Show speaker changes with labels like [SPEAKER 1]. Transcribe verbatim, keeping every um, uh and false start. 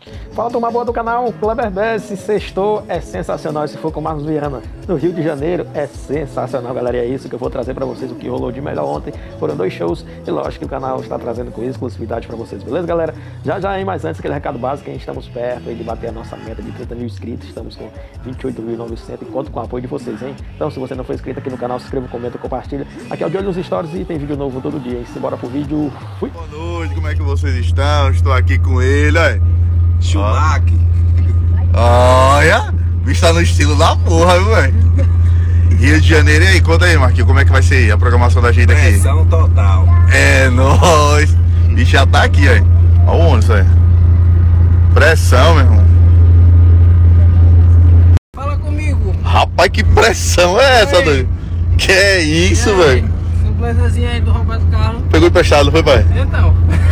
[SPEAKER 1] Fala, turma boa do canal, Kleber Bess. Sextou é sensacional. Se for com o Marcos Viana no Rio de Janeiro, é sensacional, galera. E é isso que eu vou trazer pra vocês, o que rolou de melhor ontem. Foram dois shows e lógico que o canal está trazendo com exclusividade pra vocês, beleza, galera? Já já, hein, mas antes, aquele recado básico, a gente estamos perto aí de bater a nossa meta de trinta mil inscritos. Estamos com vinte e oito mil e novecentos e conto com o apoio de vocês, hein? Então, se você não for inscrito aqui no canal, se inscreva, comenta, compartilha. Aqui é o De Olho nos Stories e tem vídeo novo todo dia, hein? Simbora pro vídeo. Fui!
[SPEAKER 2] Boa noite, como é que vocês estão? Estou aqui com ele, olha.
[SPEAKER 3] Schumacher.
[SPEAKER 2] Olha, o bicho tá no estilo da porra, viu, velho? Rio de Janeiro, e aí, conta aí, Marquinhos, como é que vai ser a programação da gente aqui?
[SPEAKER 3] Pressão total.
[SPEAKER 2] É nóis. O bicho já tá aqui, ó. Olha o ônibus, velho. Pressão, meu irmão.
[SPEAKER 3] Fala comigo.
[SPEAKER 2] Rapaz, que pressão é essa, doido? Que é isso, velho?
[SPEAKER 3] Simplesinha aí do roubar do carro.
[SPEAKER 2] Pegou emprestado, foi, pai?
[SPEAKER 3] Então.